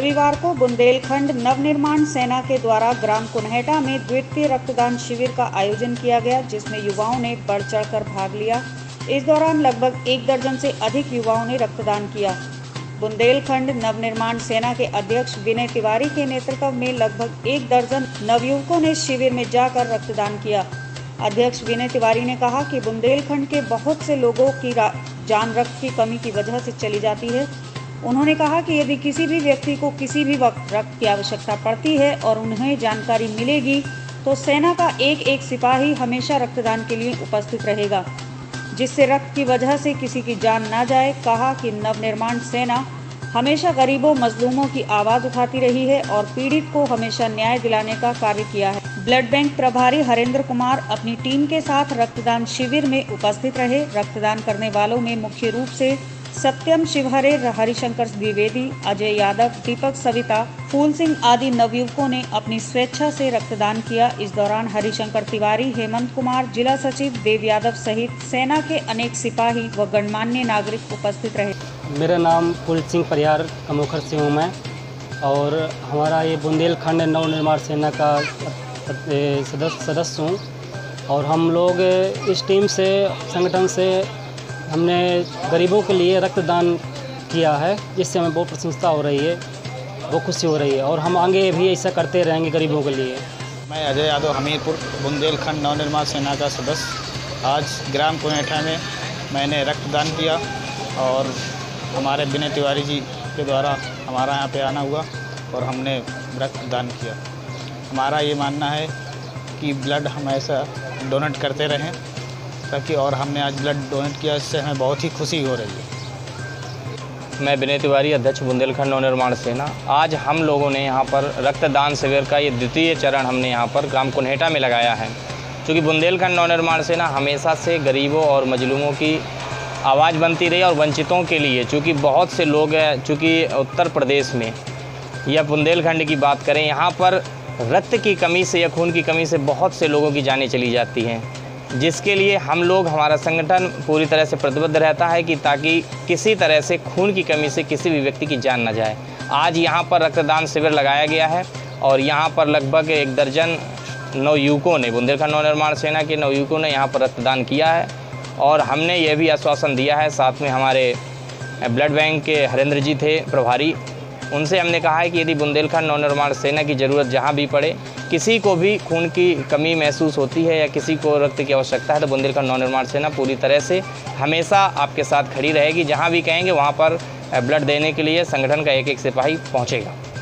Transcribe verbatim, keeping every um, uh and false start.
रविवार को बुंदेलखंड नवनिर्माण सेना के द्वारा ग्राम कुन्हेटा में द्वितीय रक्तदान शिविर का आयोजन किया गया, जिसमें युवाओं ने बढ़ चढ़कर भाग लिया। इस दौरान लगभग एक दर्जन से अधिक युवाओं ने रक्तदान किया। बुंदेलखंड नवनिर्माण सेना के अध्यक्ष विनय तिवारी के नेतृत्व में लगभग एक दर्जन नवयुवकों ने शिविर में जाकर रक्तदान किया। अध्यक्ष विनय तिवारी ने कहा कि बुंदेलखंड के बहुत से लोगों की जान रक्त की कमी की वजह से चली जाती है। उन्होंने कहा कि यदि किसी भी व्यक्ति को किसी भी वक्त रक्त की आवश्यकता पड़ती है और उन्हें जानकारी मिलेगी तो सेना का एक एक सिपाही हमेशा रक्तदान के लिए उपस्थित रहेगा, जिससे रक्त की वजह से किसी की जान ना जाए। कहा कि नवनिर्माण सेना हमेशा गरीबों मजलूमों की आवाज़ उठाती रही है और पीड़ित को हमेशा न्याय दिलाने का कार्य किया है। ब्लड बैंक प्रभारी हरेंद्र कुमार अपनी टीम के साथ रक्तदान शिविर में उपस्थित रहे। रक्तदान करने वालों में मुख्य रूप से सत्यम शिवहरे, हरिशंकर द्विवेदी, अजय यादव, दीपक सविता, फूल सिंह आदि नवयुवकों ने अपनी स्वेच्छा से रक्तदान किया। इस दौरान हरिशंकर तिवारी, हेमंत कुमार, जिला सचिव देव यादव सहित सेना के अनेक सिपाही व गणमान्य नागरिक उपस्थित रहे। मेरा नाम फूल सिंह परिहार कमोखर से हूँ मैं, और हमारा ये बुंदेलखंड नवनिर्माण सेना का सदस्य सदस्य हूँ। और हम लोग इस टीम से संगठन से हमने गरीबों के लिए रक्तदान किया है, जिससे हमें बहुत प्रशंसा हो रही है, बहुत खुशी हो रही है, और हम आगे भी ऐसा करते रहेंगे गरीबों के लिए। मैं अजय यादव, हमीरपुर, बुंदेलखंड नवनिर्माण सेना का सदस्य। आज ग्राम कुन्हेटा में मैंने रक्तदान किया और हमारे विनय तिवारी जी के द्वारा हमारा यहाँ पे आना हुआ और हमने रक्तदान किया। हमारा ये मानना है कि ब्लड हम ऐसा डोनेट करते रहें ताकि, और हमने आज ब्लड डोनेट किया, इससे हमें बहुत ही खुशी हो रही है। मैं विनय तिवारी, अध्यक्ष बुंदेलखंड नवनिर्माण सेना। आज हम लोगों ने यहाँ पर रक्तदान शिविर का ये द्वितीय चरण हमने यहाँ पर ग्राम कुन्हेटा में लगाया है, क्योंकि बुंदेलखंड नवनिर्माण सेना हमेशा से गरीबों और मजलूमों की आवाज़ बनती रही और वंचितों के लिए, चूँकि बहुत से लोग हैं, चूँकि उत्तर प्रदेश में या बुंदेलखंड की बात करें, यहाँ पर रक्त की कमी से या खून की कमी से बहुत से लोगों की जानें चली जाती हैं, जिसके लिए हम लोग, हमारा संगठन पूरी तरह से प्रतिबद्ध रहता है कि ताकि किसी तरह से खून की कमी से किसी भी व्यक्ति की जान न जाए। आज यहाँ पर रक्तदान शिविर लगाया गया है और यहाँ पर लगभग एक दर्जन नवयुवकों ने, बुंदेलखंड नवनिर्माण सेना के नवयुवकों ने यहाँ पर रक्तदान किया है। और हमने ये भी आश्वासन दिया है, साथ में हमारे ब्लड बैंक के हरेंद्र जी थे प्रभारी, उनसे हमने कहा है कि यदि बुंदेलखंड नवनिर्माण सेना की ज़रूरत जहाँ भी पड़े, किसी को भी खून की कमी महसूस होती है या किसी को रक्त की आवश्यकता है, तो बुंदेलखंड नवनिर्माण सेना पूरी तरह से हमेशा आपके साथ खड़ी रहेगी। जहाँ भी कहेंगे वहाँ पर ब्लड देने के लिए संगठन का एक एक सिपाही पहुँचेगा।